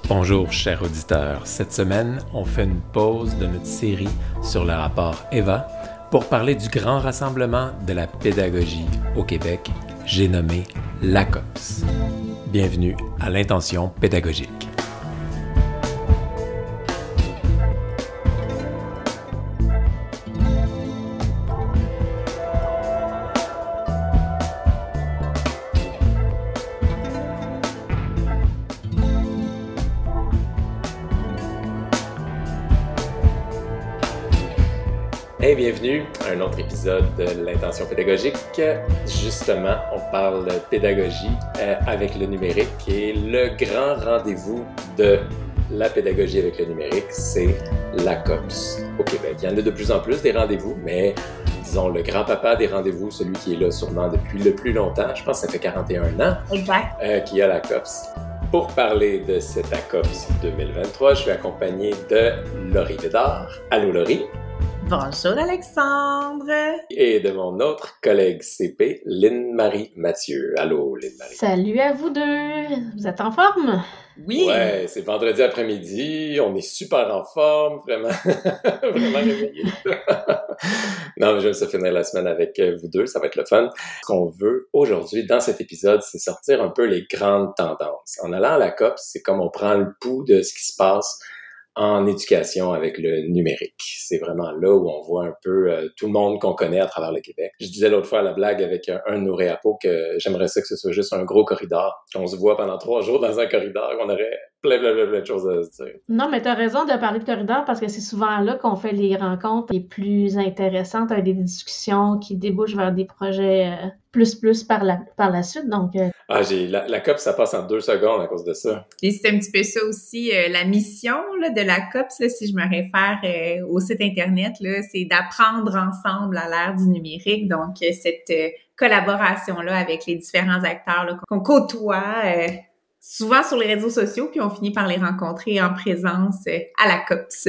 Bonjour chers auditeurs, cette semaine on fait une pause de notre série sur le rapport EVA pour parler du grand rassemblement de la pédagogie au Québec, j'ai nommé l'ACOPS. Bienvenue à l'intention pédagogique. Hey, bienvenue à un autre épisode de l'Intention pédagogique. Justement, on parle pédagogie avec le numérique et le grand rendez-vous de la pédagogie avec le numérique, c'est l'ACOPS au Québec. Il y en a de plus en plus des rendez-vous, mais disons le grand-papa des rendez-vous, celui qui est là sûrement depuis le plus longtemps, je pense que ça fait 41 ans qu'il y a l'ACOPS. Pour parler de cette ACOPS 2023, je suis accompagné de Laurie Bédard. Allô Laurie! Bonjour Alexandre! Et de mon autre collègue CP, Lynne-Marie Mathieu. Allô Lynne-Marie. Salut à vous deux! Vous êtes en forme? Oui! Ouais, c'est vendredi après-midi, on est super en forme, vraiment, vraiment réveillés. Non, mais je vais se finir la semaine avec vous deux, ça va être le fun. Ce qu'on veut aujourd'hui dans cet épisode, c'est sortir un peu les grandes tendances. En allant à la COP, c'est comme on prend le pouls de ce qui se passe en éducation avec le numérique. C'est vraiment là où on voit un peu tout le monde qu'on connaît à travers le Québec. Je disais l'autre fois à la blague avec un de nos réapos que j'aimerais ça que ce soit juste un gros corridor. On se voit pendant 3 jours dans un corridor, on aurait plein de choses à se dire. Non, mais t'as raison de parler de corridor parce que c'est souvent là qu'on fait les rencontres les plus intéressantes, avec des discussions qui débouchent vers des projets plus par la suite. Donc, la COP, ça passe en 2 secondes à cause de ça. Et c'est un petit peu ça aussi, la mission là, de la COPS, là, si je me réfère au site Internet, là, c'est d'apprendre ensemble à l'ère du numérique. Donc, cette collaboration-là avec les différents acteurs là, qu'on côtoie souvent sur les réseaux sociaux, puis on finit par les rencontrer en présence à la COPS.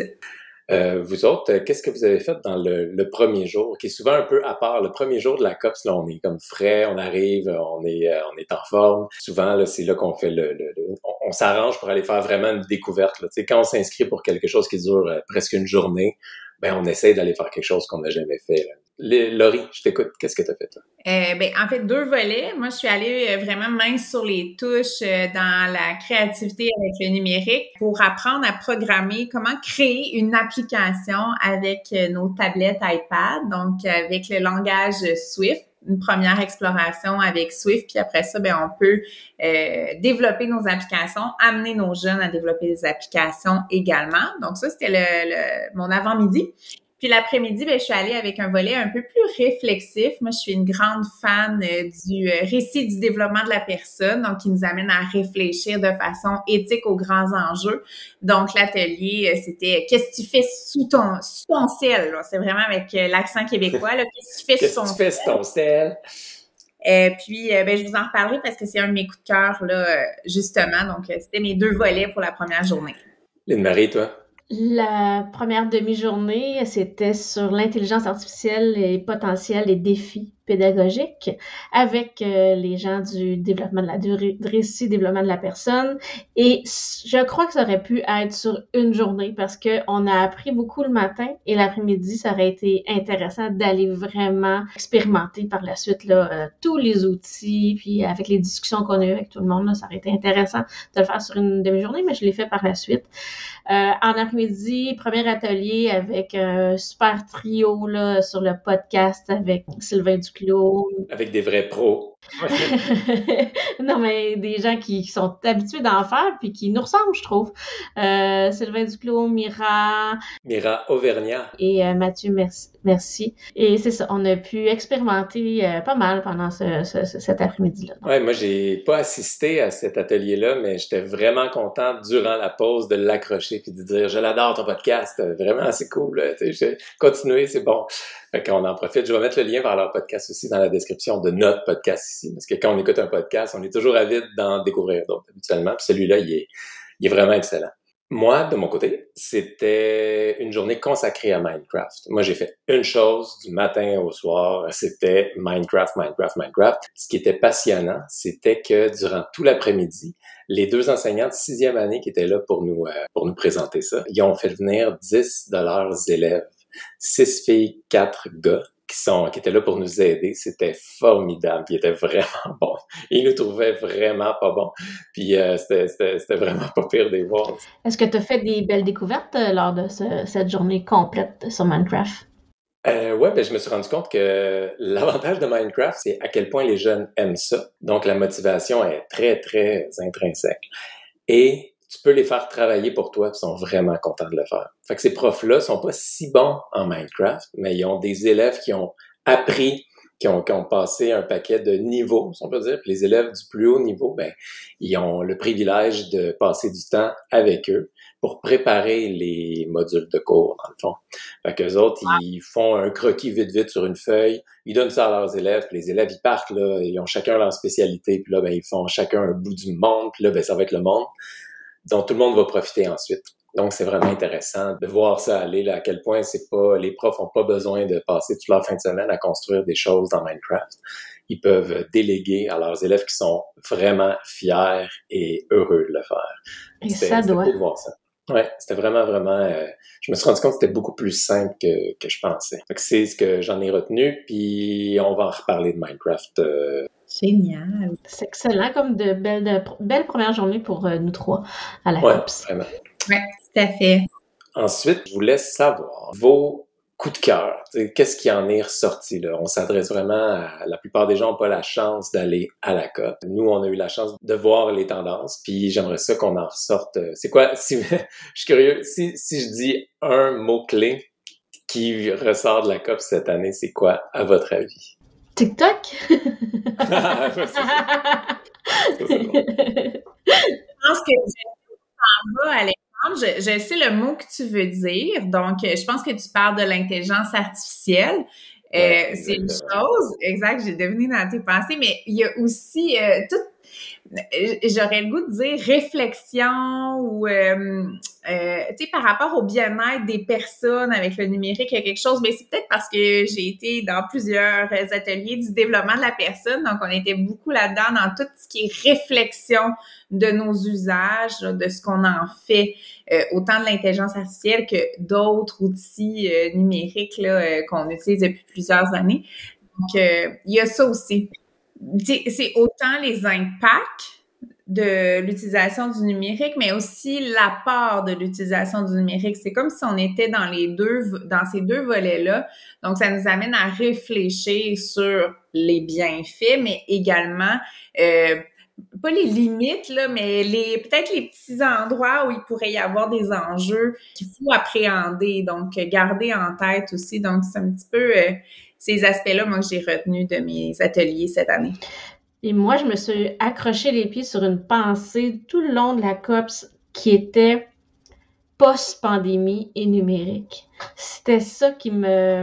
Vous autres, qu'est-ce que vous avez fait dans le premier jour, qui est souvent un peu à part? Le premier jour de la COPS, là, on est comme frais, on arrive, on est en forme. Souvent, là, c'est là qu'on fait on s'arrange pour aller faire vraiment une découverte. Là. Tu sais, quand on s'inscrit pour quelque chose qui dure presque une journée, ben on essaie d'aller faire quelque chose qu'on n'a jamais fait. Là. Laurie, je t'écoute. Qu'est-ce que tu as fait, toi? En fait, 2 volets. Moi, je suis allée vraiment main sur les touches dans la créativité avec le numérique pour apprendre à programmer, comment créer une application avec nos tablettes iPad, donc avec le langage Swift. Une première exploration avec Swift, puis après ça, on peut développer nos applications, amener nos jeunes à développer des applications également. Donc ça, c'était mon avant-midi. Puis l'après-midi, je suis allée avec un volet un peu plus réflexif. Moi, je suis une grande fan du récit du développement de la personne, donc qui nous amène à réfléchir de façon éthique aux grands enjeux. Donc l'atelier, c'était « Qu'est-ce que tu fais sous ton ciel ?» C'est vraiment avec l'accent québécois. Là. Qu'est-ce que tu fais sous ton ciel? Puis, je vous en reparlerai parce que c'est un de mes coups de cœur, là, justement. Donc, c'était mes 2 volets pour la première journée. Lynne-Marie, toi? la première demi-journée, c'était sur l'intelligence artificielle et potentiels et défis pédagogiques avec les gens du développement du récit développement de la personne. Et je crois que ça aurait pu être sur une journée parce que on a appris beaucoup le matin et l'après-midi, ça aurait été intéressant d'aller vraiment expérimenter par la suite là, tous les outils, puis avec les discussions qu'on a eues avec tout le monde, là, ça aurait été intéressant de le faire sur une demi-journée, mais je l'ai fait par la suite. En après-midi, premier atelier avec un super trio là, sur le podcast avec Sylvain Duclos. Avec des vrais pros. Non, mais des gens qui sont habitués d'en faire puis qui nous ressemblent, je trouve. Sylvain Duclos, Mira Auvergnat. Et Mathieu, merci. Et c'est ça, on a pu expérimenter pas mal pendant cet après-midi-là. Ouais, moi, j'ai pas assisté à cet atelier-là, mais j'étais vraiment content durant la pause de l'accrocher puis de dire « Je l'adore ton podcast, vraiment, c'est cool. » Continuez, c'est bon. Fait qu'on en profite. Je vais mettre le lien vers leur podcast aussi dans la description de notre podcast ici. Parce que quand on écoute un podcast, on est toujours avide d'en découvrir d'autres habituellement. Puis celui-là, il est vraiment excellent. Moi, de mon côté, c'était une journée consacrée à Minecraft. Moi, j'ai fait une chose du matin au soir, c'était Minecraft, Minecraft, Minecraft. Ce qui était passionnant, c'était que durant tout l'après-midi, les deux enseignants de 6e année qui étaient là pour nous présenter ça, ils ont fait venir 10 de leurs élèves, 6 filles, 4 gars, qui étaient là pour nous aider. C'était formidable. Ils étaient vraiment bons. Ils nous trouvaient vraiment pas bons. Puis c'était vraiment pas pire de les voir. Est-ce que tu as fait des belles découvertes lors de cette journée complète sur Minecraft? Ouais, ben je me suis rendu compte que l'avantage de Minecraft, c'est à quel point les jeunes aiment ça. Donc la motivation est très, très intrinsèque. Et tu peux les faire travailler pour toi, ils sont vraiment contents de le faire. Fait que ces profs-là sont pas si bons en Minecraft, mais ils ont des élèves qui ont appris, qui ont passé un paquet de niveaux, si on peut dire. Puis les élèves du plus haut niveau, ben, ils ont le privilège de passer du temps avec eux pour préparer les modules de cours, dans le fond. Fait qu'eux autres, ils font un croquis vite sur une feuille, ils donnent ça à leurs élèves, puis les élèves, ils partent, là, ils ont chacun leur spécialité, puis là, ben, ils font chacun un bout du monde, puis là, ben, ça va être le monde dont tout le monde va profiter ensuite. Donc, c'est vraiment intéressant de voir ça aller, là, à quel point les profs ont pas besoin de passer toute leur fin de semaine à construire des choses dans Minecraft. Ils peuvent déléguer à leurs élèves qui sont vraiment fiers et heureux de le faire. Et ça doit. C'était beau de voir ça. Ouais, c'était vraiment, je me suis rendu compte que c'était beaucoup plus simple que je pensais. Donc, c'est ce que j'en ai retenu, puis on va en reparler de Minecraft. Génial. C'est excellent, comme de belles premières journées pour nous trois à la COPS. Vraiment. Oui, tout à fait. Ensuite, je vous laisse savoir vos coups de cœur. Qu'est-ce qui en est ressorti, là? On s'adresse vraiment à... La plupart des gens n'ont pas la chance d'aller à la COP. Nous, on a eu la chance de voir les tendances, puis j'aimerais ça qu'on en ressorte. C'est quoi? Je suis curieux. Si je dis un mot-clé qui ressort de la COP cette année, c'est quoi, à votre avis? TikTok? C'est bon. Je pense que tu vas, Alexandre. Je sais le mot que tu veux dire. Donc, je pense que tu parles de l'intelligence artificielle. Ouais, c'est une chose, exact, j'ai deviné dans tes pensées, mais il y a aussi j'aurais le goût de dire réflexion ou tu sais, par rapport au bien-être des personnes avec le numérique, il y a quelque chose, mais c'est peut-être parce que j'ai été dans plusieurs ateliers du développement de la personne, donc on était beaucoup là-dedans dans tout ce qui est réflexion de nos usages, de ce qu'on en fait, autant de l'intelligence artificielle que d'autres outils numériques là, qu'on utilise depuis plusieurs années. Donc, il y a ça aussi. C'est autant les impacts de l'utilisation du numérique, mais aussi l'apport de l'utilisation du numérique. C'est comme si on était dans ces deux volets-là. Donc, ça nous amène à réfléchir sur les bienfaits, mais également, pas les limites, là, mais peut-être les petits endroits où il pourrait y avoir des enjeux qu'il faut appréhender, donc garder en tête aussi. Donc, c'est un petit peu ces aspects-là, moi, que j'ai retenus de mes ateliers cette année. Et moi, je me suis accroché les pieds sur une pensée tout le long de la COPS qui était post-pandémie et numérique. C'était ça qui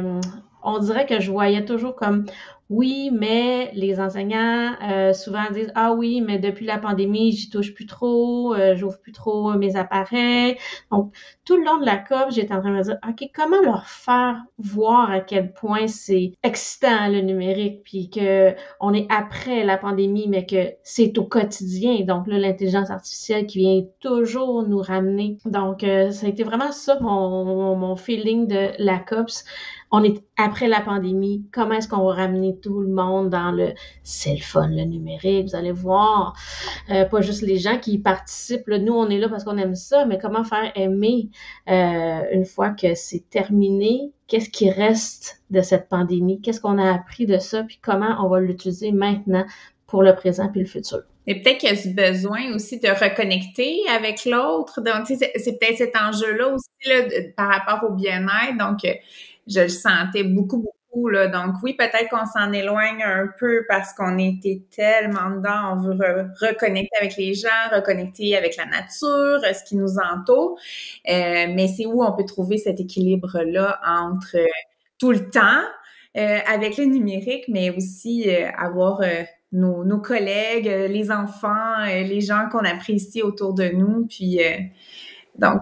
on dirait que je voyais toujours comme oui, mais les enseignants souvent disent ah oui, mais depuis la pandémie, j'y touche plus trop, j'ouvre plus trop mes appareils. Donc tout le long de la COP, j'étais en train de me dire ok, comment leur faire voir à quel point c'est excitant le numérique, puis que on est après la pandémie, mais que c'est au quotidien. Donc là, l'intelligence artificielle qui vient toujours nous ramener. Donc ça a été vraiment ça mon feeling de la COPS. On est après la pandémie, comment est-ce qu'on va ramener tout le monde dans le c'est le fun, le numérique, vous allez voir, pas juste les gens qui y participent, là, nous on est là parce qu'on aime ça, mais comment faire aimer une fois que c'est terminé, qu'est-ce qui reste de cette pandémie, qu'est-ce qu'on a appris de ça, puis comment on va l'utiliser maintenant pour le présent puis le futur. Et peut-être qu'il y a ce besoin aussi de reconnecter avec l'autre, donc c'est peut-être cet enjeu-là aussi là, par rapport au bien-être, donc je le sentais beaucoup, là. Donc oui, peut-être qu'on s'en éloigne un peu parce qu'on était tellement dedans, on veut reconnecter avec les gens, reconnecter avec la nature, ce qui nous entoure. Mais c'est où on peut trouver cet équilibre-là entre tout le temps avec le numérique, mais aussi avoir nos collègues, les enfants, les gens qu'on apprécie autour de nous, puis Donc,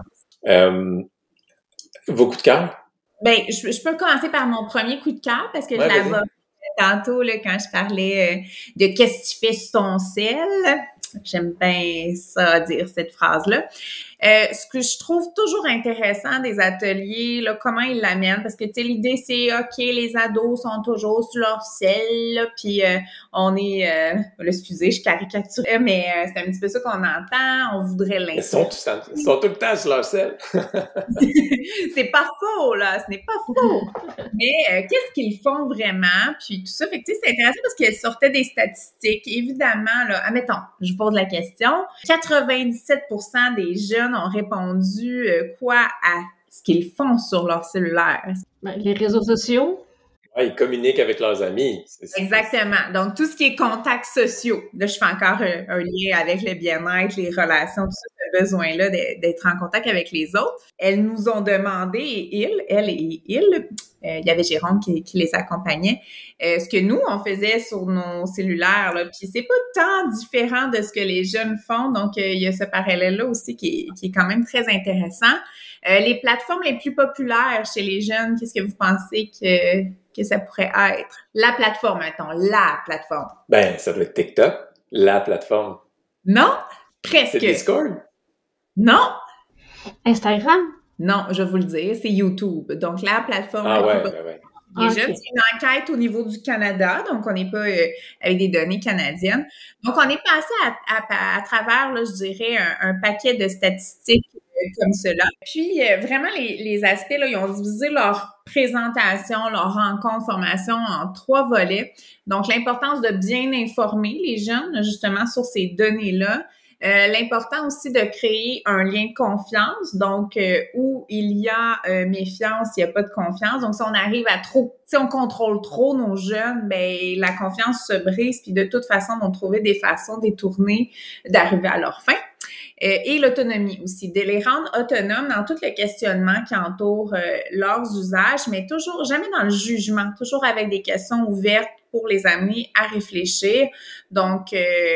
vos coups de cœur? ben, je peux commencer par mon premier coup de cœur parce que je l'aborde tantôt là, quand je parlais de qu'est-ce que tu fais sur ton sel. J'aime bien ça dire cette phrase-là. Ce que je trouve toujours intéressant des ateliers, là, comment ils l'amènent, parce que tu sais, l'idée c'est OK, les ados sont toujours sur leur sel, puis on est excusez, je caricature, mais c'est un petit peu ça qu'on entend, on voudrait l'inscrire. Ils sont tout le temps sur leur sel. C'est pas faux, là, ce n'est pas faux. Mais qu'est-ce qu'ils font vraiment? Puis tout ça, fait que tu sais, c'est intéressant parce qu'elles sortaient des statistiques. Évidemment, là, admettons, je vous pose la question, 97% des jeunes ont répondu quoi à ce qu'ils font sur leur cellulaire? Les réseaux sociaux. Ouais, ils communiquent avec leurs amis. Exactement. Donc, tout ce qui est contacts sociaux. Là, je fais encore un lien avec le bien-être, les relations, tout ça, ce besoin-là d'être en contact avec les autres. Elles nous ont demandé, il y avait Jérôme qui les accompagnait, ce que nous, on faisait sur nos cellulaires, là. Puis c'est pas tant différent de ce que les jeunes font. Donc, il y a ce parallèle-là aussi qui est quand même très intéressant. Les plateformes les plus populaires chez les jeunes, qu'est-ce que vous pensez que ça pourrait être? La plateforme, mettons, la plateforme. Ben, ça doit être TikTok, la plateforme. Non, presque. C'est Discord? Non. Instagram? Non, je vais vous le dire, c'est YouTube. Donc, la plateforme Ah ouais. Les jeunes, c'est une enquête au niveau du Canada, donc on n'est pas avec des données canadiennes. Donc, on est passé à travers, là, je dirais, un paquet de statistiques comme cela. Puis, vraiment, les aspects, là, ils ont divisé leur présentation, leur rencontre, formation en 3 volets. Donc, l'importance de bien informer les jeunes, justement, sur ces données-là. L'important aussi de créer un lien de confiance, donc où il y a méfiance, il n'y a pas de confiance. Donc, si on arrive à trop, si on contrôle trop nos jeunes, ben la confiance se brise, puis de toute façon, on va trouver des façons détournées d'arriver à leur fin. Et l'autonomie aussi, de les rendre autonomes dans tout le questionnement qui entoure leurs usages, mais toujours, jamais dans le jugement, toujours avec des questions ouvertes pour les amener à réfléchir. Donc,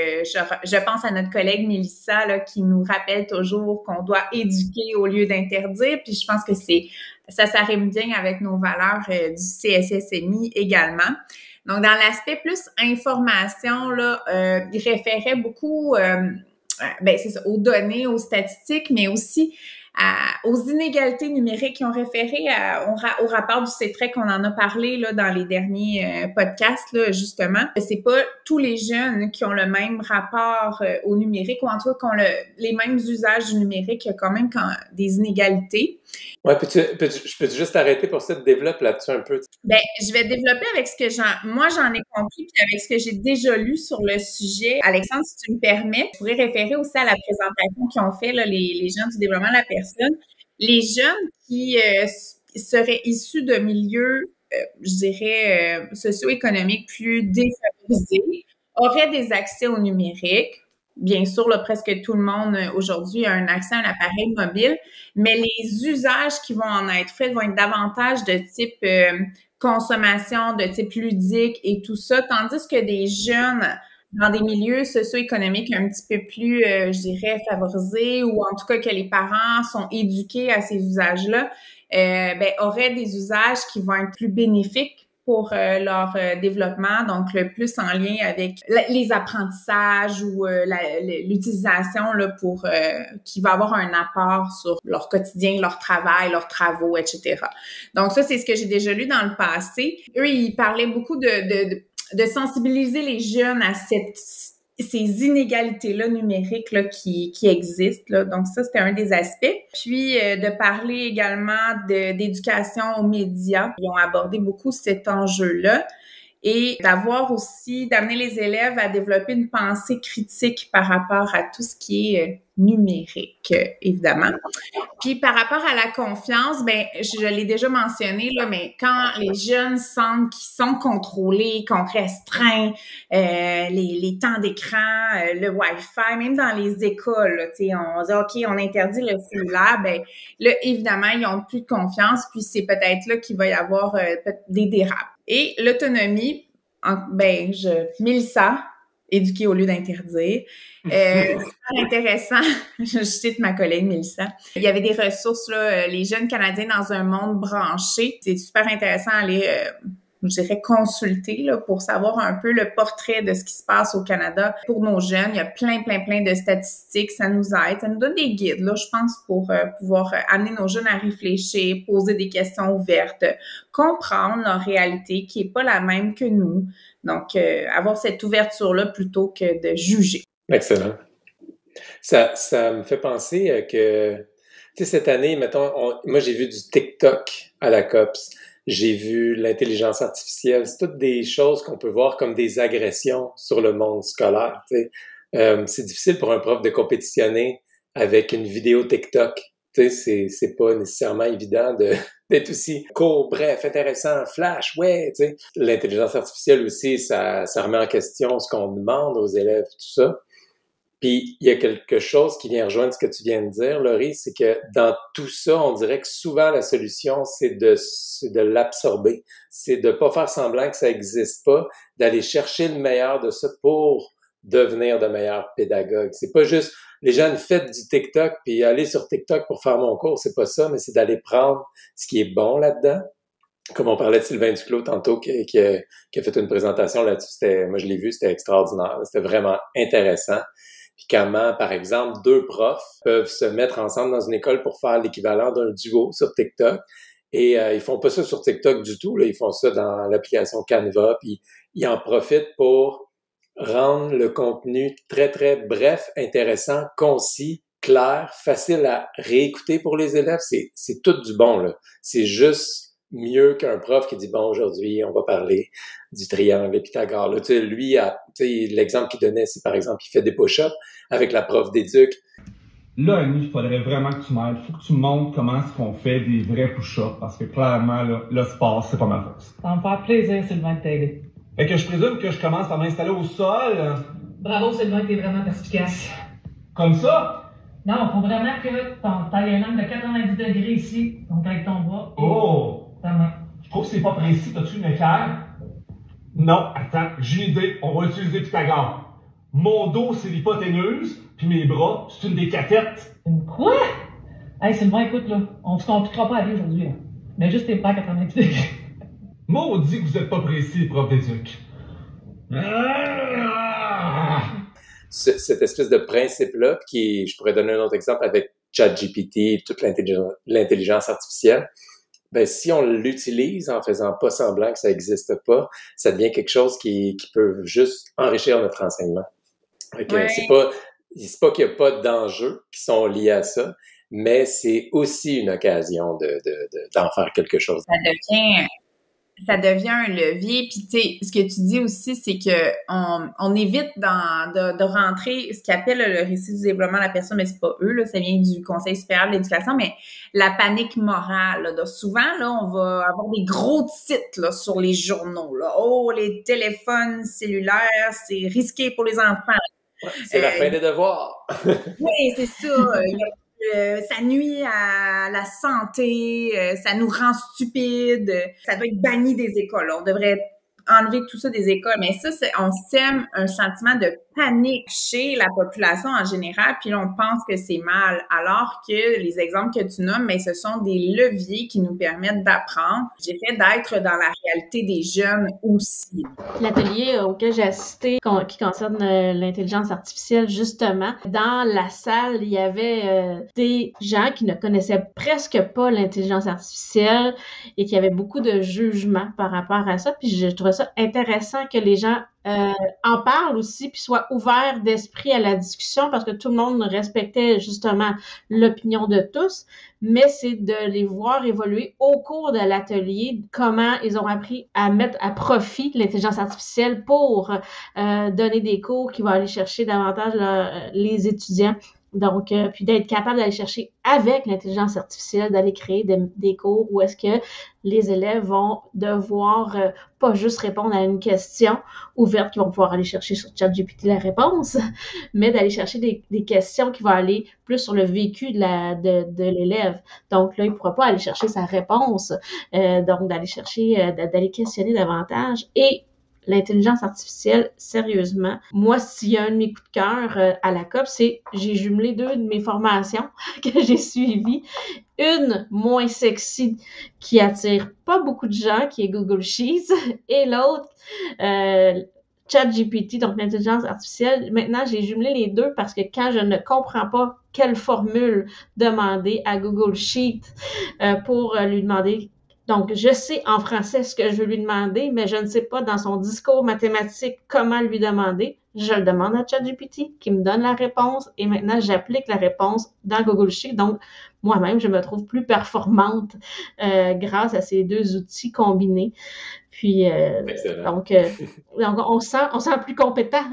je pense à notre collègue Mélissa là, qui nous rappelle toujours qu'on doit éduquer au lieu d'interdire, puis je pense que ça s'arrime bien avec nos valeurs du CSSMI également. Donc, dans l'aspect plus information, là, il référait beaucoup c'est ça, aux données, aux statistiques, mais aussi aux inégalités numériques qui ont référé au rapport du CETREC qu'on en a parlé là, dans les derniers podcasts, là, justement. C'est pas tous les jeunes qui ont le même rapport au numérique ou en tout cas qui ont les mêmes usages du numérique. Il y a quand même des inégalités. Ouais, je peux juste arrêter pour ça, développe là-dessus un peu. Ben, je vais développer avec ce que j'en ai compris puis avec ce que j'ai déjà lu sur le sujet. Alexandre, si tu me permets, je pourrais référer aussi à la présentation qu'ils ont fait là, les gens du développement de la personne. Les jeunes qui seraient issus de milieux, je dirais, socio-économiques plus défavorisés auraient des accès au numérique. Bien sûr, là, presque tout le monde aujourd'hui a un accès à un appareil mobile, mais les usages qui vont en être faits vont être davantage de type consommation, de type ludique et tout ça, tandis que des jeunes dans des milieux socio-économiques un petit peu plus, je dirais, favorisés ou en tout cas que les parents sont éduqués à ces usages-là, auraient des usages qui vont être plus bénéfiques pour leur développement, donc le plus en lien avec les apprentissages ou l'utilisation là, pour qui va avoir un apport sur leur quotidien, leur travail, leurs travaux, etc. Donc ça, c'est ce que j'ai déjà lu dans le passé. Eux, ils parlaient beaucoup de sensibiliser les jeunes à ces inégalités-là numériques là, qui existent. Là. Donc ça, c'était un des aspects. Puis de parler également d'éducation aux médias. Ils ont abordé beaucoup cet enjeu-là. Et d'amener les élèves à développer une pensée critique par rapport à tout ce qui est numérique, évidemment. Puis par rapport à la confiance, je l'ai déjà mentionné, là, mais quand les jeunes sentent qu'ils sont contrôlés, qu'on restreint les temps d'écran, le Wi-Fi, même dans les écoles, là, on dit OK, on interdit le cellulaire, là, évidemment, ils ont plus de confiance, puis c'est peut-être là qu'il va y avoir des dérapes. Et l'autonomie, Mélissa, éduquer au lieu d'interdire. Super intéressant. Je cite ma collègue Mélissa. Il y avait des ressources, là, les jeunes Canadiens dans un monde branché. C'est super intéressant à aller, je dirais, consulter là, pour savoir un peu le portrait de ce qui se passe au Canada pour nos jeunes. Il y a plein de statistiques. Ça nous aide. Ça nous donne des guides, là, je pense, pour pouvoir amener nos jeunes à réfléchir, poser des questions ouvertes, comprendre leur réalité qui est pas la même que nous. Donc, avoir cette ouverture-là plutôt que de juger. Excellent. Ça me fait penser que, tu sais, cette année, mettons, moi, j'ai vu du TikTok à la COPS. J'ai vu l'intelligence artificielle. C'est toutes des choses qu'on peut voir comme des agressions sur le monde scolaire. Tu sais. C'est difficile pour un prof de compétitionner avec une vidéo TikTok. Tu sais, c'est pas nécessairement évident d'être aussi court, bref, intéressant, flash, ouais, tu sais. L'intelligence artificielle aussi, ça remet en question ce qu'on demande aux élèves, tout ça. Puis, il y a quelque chose qui vient rejoindre ce que tu viens de dire, Laurie, c'est que dans tout ça, on dirait que souvent la solution, c'est de l'absorber. C'est de pas faire semblant que ça existe pas, d'aller chercher le meilleur de ça pour devenir de meilleurs pédagogues. C'est pas juste, les jeunes, faites du TikTok, puis aller sur TikTok pour faire mon cours, c'est pas ça, mais c'est d'aller prendre ce qui est bon là-dedans. Comme on parlait de Sylvain Duclos tantôt, qui a fait une présentation là-dessus, moi je l'ai vu, c'était extraordinaire, c'était vraiment intéressant. Puis comment, par exemple, 2 profs peuvent se mettre ensemble dans une école pour faire l'équivalent d'un duo sur TikTok. Et ils font pas ça sur TikTok du tout, là. Ils font ça dans l'application Canva. Puis ils en profitent pour rendre le contenu très, très bref, intéressant, concis, clair, facile à réécouter pour les élèves. C'est tout du bon, là. C'est juste mieux qu'un prof qui dit, bon, aujourd'hui, on va parler du triangle de Pythagore. Là, tu sais, lui, l'exemple qu'il donnait, c'est par exemple, il fait des push-ups avec la prof d'éduc. Là, Annie, il faudrait vraiment que tu m'aides. Il faut que tu me montres comment est-ce qu'on fait des vrais push-ups, parce que clairement, là, le sport, c'est pas ma force. Ça va me faire plaisir, Sylvain, de t'aider. Fait que je présume que je commence par m'installer au sol. Bravo, Sylvain, t'es vraiment perspicace. Comme ça? Non, faut vraiment que t'ailles un angle de 90 degrés ici, donc avec ton bras. Oh! Ta main. Je trouve que c'est pas précis. T'as-tu une équerre? Non, attends, j'ai une idée. On va utiliser Pythagore. Mon dos, c'est l'hypoténuse, puis mes bras, c'est une des cathètes. Une quoi? Hey, Sylvain, écoute, là, on se compliquera pas à aller aujourd'hui, là. Mais juste tes bras à 90 degrés. Maudit que vous êtes pas précis, prof d'éduc. Cette espèce de principe-là, je pourrais donner un autre exemple avec ChatGPT et toute l'intelligence artificielle. Ben, si on l'utilise en faisant pas semblant que ça existe pas, ça devient quelque chose qui peut juste enrichir notre enseignement. Ouais. C'est pas qu'il y a pas d'enjeux qui sont liés à ça, mais c'est aussi une occasion d'en faire quelque chose. Ça devient un levier. Puis tu sais, ce que tu dis aussi, c'est que on évite de rentrer ce qu'ils appellent le récit du développement de la personne, mais c'est pas eux, là, ça vient du Conseil supérieur de l'éducation, mais la panique morale. Là, donc souvent, là, on va avoir des gros titres là, sur les journaux. Là. Oh, les téléphones cellulaires, c'est risqué pour les enfants. Ouais, c'est la fin des devoirs. Oui, c'est ça. Ça nuit à la santé, ça nous rend stupides, ça doit être banni des écoles. On devrait enlever tout ça des écoles. Mais ça, on sème un sentiment de panique chez la population en général, puis là, on pense que c'est mal. Alors que les exemples que tu nommes, mais ce sont des leviers qui nous permettent d'apprendre, je dirais, d'être dans la réalité des jeunes aussi. L'atelier auquel j'ai assisté, qui concerne l'intelligence artificielle, justement, dans la salle, il y avait des gens qui ne connaissaient presque pas l'intelligence artificielle et qui avaient beaucoup de jugements par rapport à ça. Puis je trouvais ça intéressant que les gens en parlent aussi, puis soient ouverts d'esprit à la discussion, parce que tout le monde respectait justement l'opinion de tous, mais c'est de les voir évoluer au cours de l'atelier, comment ils ont appris à mettre à profit l'intelligence artificielle pour donner des cours qui vont aller chercher davantage les étudiants. Donc, puis d'être capable d'aller chercher avec l'intelligence artificielle, d'aller créer des cours où est-ce que les élèves vont devoir pas juste répondre à une question ouverte qu'ils vont pouvoir aller chercher sur ChatGPT la réponse, mais d'aller chercher des questions qui vont aller plus sur le vécu de l'élève. Donc là, il ne pourra pas aller chercher sa réponse, donc d'aller chercher, d'aller questionner davantage et l'intelligence artificielle, sérieusement, moi, s'il y a un de mes coups de cœur à la COP, c'est j'ai jumelé 2 de mes formations que j'ai suivies. Une moins sexy qui attire pas beaucoup de gens, qui est Google Sheets, et l'autre, ChatGPT, donc l'intelligence artificielle. Maintenant, j'ai jumelé les deux parce que quand je ne comprends pas quelle formule demander à Google Sheets pour lui demander. Donc, je sais en français ce que je veux lui demander, mais je ne sais pas dans son discours mathématique comment lui demander. Je le demande à ChatGPT qui me donne la réponse et maintenant, j'applique la réponse dans Google Sheets. Donc, moi-même, je me trouve plus performante grâce à ces deux outils combinés. Puis, donc, on sent plus compétent.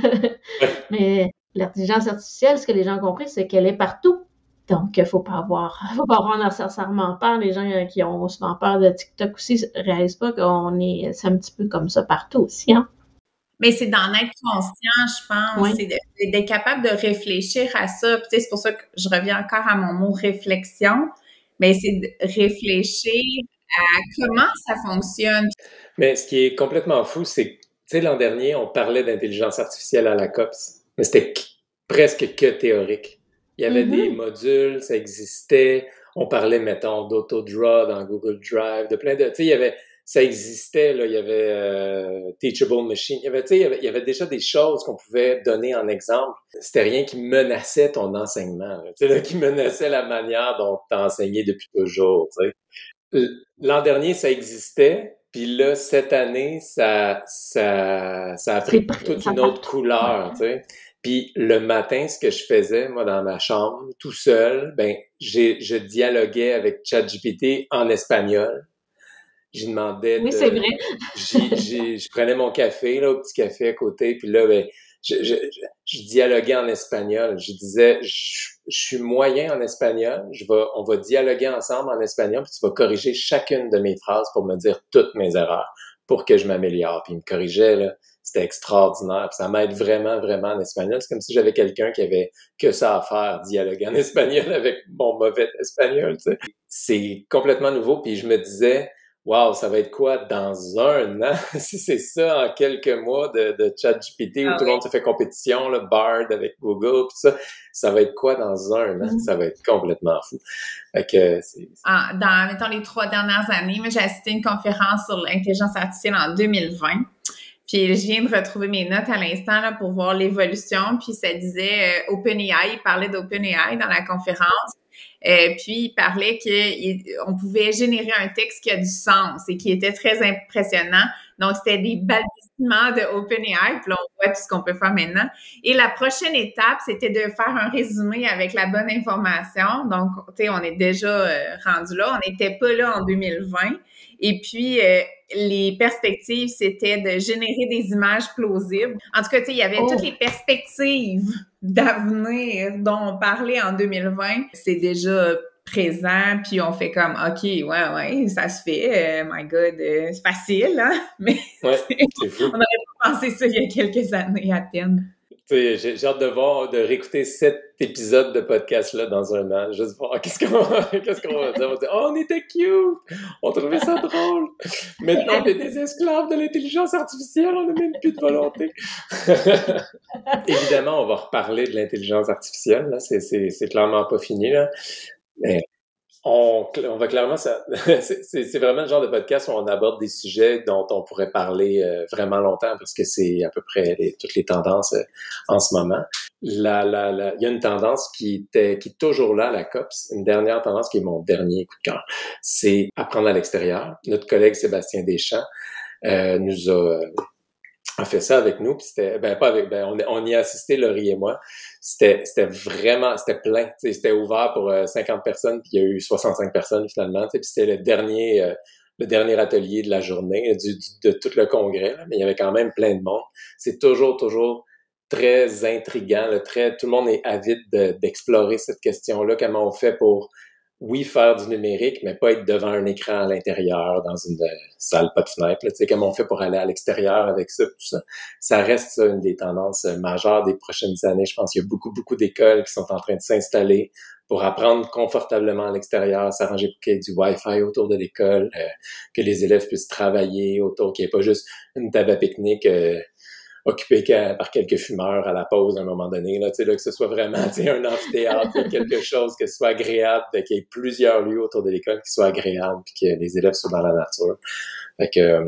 Mais l'intelligence artificielle, ce que les gens ont compris, c'est qu'elle est partout. Donc, il faut pas avoir nécessairement peur. Les gens qui ont souvent peur de TikTok aussi réalisent pas c'est un petit peu comme ça partout aussi, hein. Mais c'est d'en être conscient, je pense. Oui. C'est d'être capable de réfléchir à ça. Puis, c'est pour ça que je reviens encore à mon mot réflexion. Mais c'est de réfléchir à comment ça fonctionne. Mais ce qui est complètement fou, c'est que, tu sais, l'an dernier, on parlait d'intelligence artificielle à la COPS, mais c'était presque que théorique. Il y avait des modules, ça existait. On parlait, mettons, d'AutoDraw dans Google Drive, de plein de... Tu sais, ça existait, là. Il y avait Teachable Machine. Il y avait déjà des choses qu'on pouvait donner en exemple. C'était rien qui menaçait ton enseignement, là. Tu sais, là, qui menaçait la manière dont tu as enseigné depuis toujours, tu sais. L'an dernier, ça existait. Puis là, cette année, ça a pris toute une autre couleur, tu sais. Puis le matin, ce que je faisais, moi, dans ma chambre, tout seul, je dialoguais avec ChatGPT en espagnol. J'y demandais Oui, c'est vrai. je prenais mon café, là, au petit café à côté, puis là, je dialoguais en espagnol. Je disais, je suis moyen en espagnol, on va dialoguer ensemble en espagnol, puis tu vas corriger chacune de mes phrases pour me dire toutes mes erreurs, pour que je m'améliore. Puis il me corrigeait, là. C'était extraordinaire. Puis ça m'aide vraiment, vraiment en espagnol. C'est comme si j'avais quelqu'un qui avait que ça à faire, dialoguer en espagnol avec mon mauvais espagnol, tu sais. C'est complètement nouveau, puis je me disais, wow, ça va être quoi dans un an? Si c'est ça en quelques mois de ChatGPT où tout le monde se fait compétition, le Bard avec Google, tout ça, ça va être quoi dans un an? Ça va être complètement fou. Fait que dans, mettons, les 3 dernières années, moi, j'ai assisté à une conférence sur l'intelligence artificielle en 2020. Puis je viens de retrouver mes notes à l'instant là pour voir l'évolution. Puis ça disait OpenAI, il parlait d'OpenAI dans la conférence. Puis il parlait qu'on pouvait générer un texte qui a du sens et qui était très impressionnant. Donc, c'était des balbutiements de OpenAI. Puis là, on voit tout ce qu'on peut faire maintenant. Et la prochaine étape, c'était de faire un résumé avec la bonne information. Donc, tu sais, on est déjà rendu là. On n'était pas là en 2020. Et puis, les perspectives, c'était de générer des images plausibles. En tout cas, tu sais, il y avait toutes les perspectives d'avenir dont on parlait en 2020. C'est déjà présent, puis on fait comme, OK, ouais, ça se fait. My God, c'est facile, hein? Mais c'est fou. On n'aurait pas pensé ça il y a quelques années à peine. J'ai hâte de réécouter cet épisode de podcast-là dans un an. Juste voir qu'est-ce qu'on va dire. On va dire, oh, on était cute! On trouvait ça drôle! Maintenant, on est des esclaves de l'intelligence artificielle, on n'a même plus de volonté. Évidemment, on va reparler de l'intelligence artificielle, là. C'est clairement pas fini, là. Mais on va clairement... c'est vraiment le genre de podcast où on aborde des sujets dont on pourrait parler vraiment longtemps parce que c'est à peu près toutes les tendances en ce moment. Il y a une tendance qui est toujours là à la COPS, une dernière tendance qui est mon dernier coup de cœur, c'est apprendre à l'extérieur. Notre collègue Sébastien Deschamps nous a fait ça avec nous, puis c'était on y a assisté, Laurie et moi. C'était plein, c'était ouvert pour 50 personnes, puis il y a eu 65 personnes finalement, puis c'était le dernier atelier de la journée de tout le congrès, là, mais il y avait quand même plein de monde. C'est toujours très intriguant, là, tout le monde est avide d'explorer cette question-là, comment on fait pour faire du numérique, mais pas être devant un écran à l'intérieur, dans une salle pas de fenêtre. Tu sais, comment on fait pour aller à l'extérieur avec ça, tout ça. Ça reste ça, une des tendances majeures des prochaines années. Je pense qu'il y a beaucoup d'écoles qui sont en train de s'installer pour apprendre confortablement à l'extérieur, s'arranger pour qu'il y ait du Wi-Fi autour de l'école, que les élèves puissent travailler autour, qu'il n'y ait pas juste une table à pique-nique occupée par quelques fumeurs à la pause à un moment donné, là, que ce soit vraiment un amphithéâtre, quelque chose que ce soit agréable, qu'il y ait plusieurs lieux autour de l'école qui soient agréables, puis que les élèves soient dans la nature. Fait que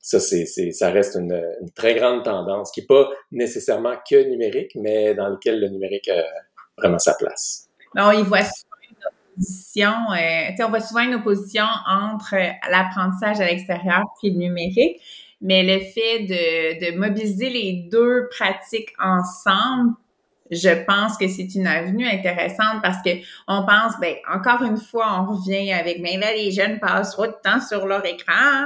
ça reste une très grande tendance qui n'est pas nécessairement que numérique, mais dans lequel le numérique a vraiment sa place. On y voit souvent une opposition, on voit souvent une opposition entre l'apprentissage à l'extérieur et le numérique, mais le fait de mobiliser les deux pratiques ensemble, je pense que c'est une avenue intéressante parce que on pense, encore une fois, on revient avec, là, les jeunes passent trop de temps sur leur écran,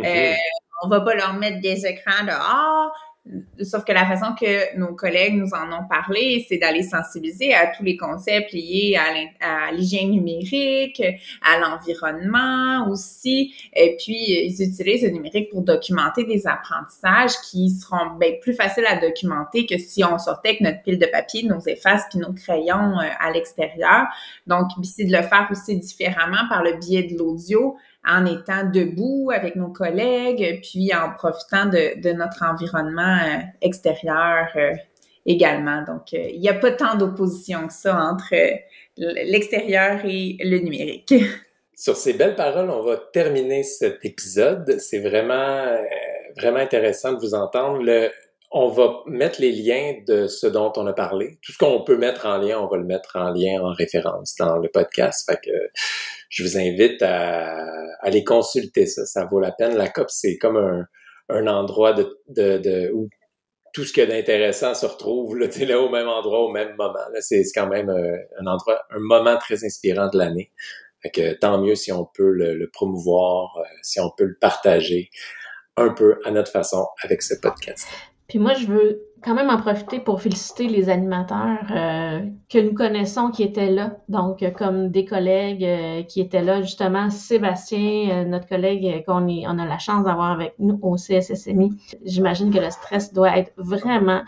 on va pas leur mettre des écrans dehors. Sauf que la façon que nos collègues nous en ont parlé, c'est d'aller sensibiliser à tous les concepts liés à l'hygiène numérique, à l'environnement aussi. Et puis, ils utilisent le numérique pour documenter des apprentissages qui seront plus faciles à documenter que si on sortait avec notre pile de papier, nos effaces puis nos crayons à l'extérieur. Donc, c'est de le faire aussi différemment par le biais de l'audio, en étant debout avec nos collègues, puis en profitant de notre environnement extérieur également. Donc, il n'y a pas tant d'opposition que ça entre l'extérieur et le numérique. Sur ces belles paroles, on va terminer cet épisode. C'est vraiment, vraiment intéressant de vous entendre. On va mettre les liens de ce dont on a parlé. Tout ce qu'on peut mettre en lien, on va le mettre en lien, en référence dans le podcast. Fait que je vous invite à aller consulter ça. Ça vaut la peine. La COP, c'est comme un endroit où tout ce qu'il y a d'intéressant se retrouve là au même endroit, au même moment. Là, c'est quand même un moment très inspirant de l'année. Fait que tant mieux si on peut le promouvoir, si on peut le partager un peu à notre façon avec ce podcast. Puis moi, je veux quand même en profiter pour féliciter les animateurs que nous connaissons qui étaient là. Donc, comme des collègues qui étaient là, justement, Sébastien, notre collègue on a la chance d'avoir avec nous au CSSMI. J'imagine que le stress doit être vraiment,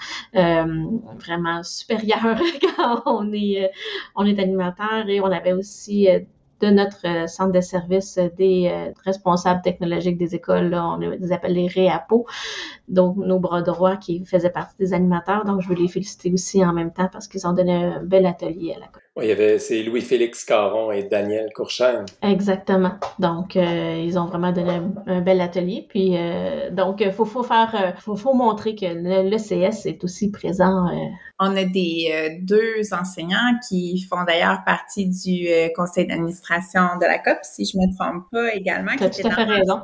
vraiment supérieur quand on est animateur. Et on avait aussi de notre centre de service des responsables technologiques des écoles, là, on les appelle les REAPO, donc nos bras droits qui faisaient partie des animateurs. Donc, je veux les féliciter aussi en même temps parce qu'ils ont donné un bel atelier à la COP. Oui, c'est Louis-Félix Caron et Daniel Courchaine. Exactement. Donc, ils ont vraiment donné un bel atelier. Puis, donc, faut montrer que l'ECS est aussi présent. On a deux enseignants qui font d'ailleurs partie du conseil d'administration de la COP, si je me trompe pas également. Tu as tout à fait raison.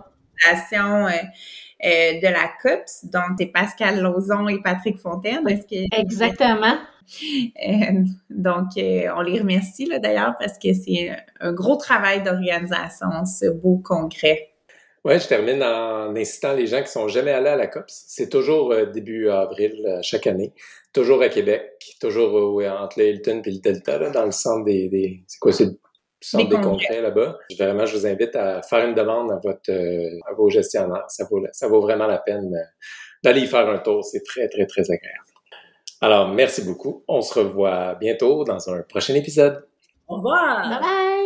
De la COPS, donc c'est Pascal Lauzon et Patrick Fontaine. Exactement. Donc, on les remercie là, d'ailleurs parce que c'est un gros travail d'organisation, ce beau congrès. Oui, je termine en incitant les gens qui sont jamais allés à la COPS. C'est toujours début avril chaque année, toujours à Québec, toujours entre le Hilton et le Delta, là, dans le centre c'est quoi, c'est le centre des congrès là-bas. Vraiment, je vous invite à faire une demande à vos gestionnaires. Ça vaut vraiment la peine d'aller y faire un tour. C'est très, très, très agréable. Alors, merci beaucoup. On se revoit bientôt dans un prochain épisode. Au revoir! Bye bye!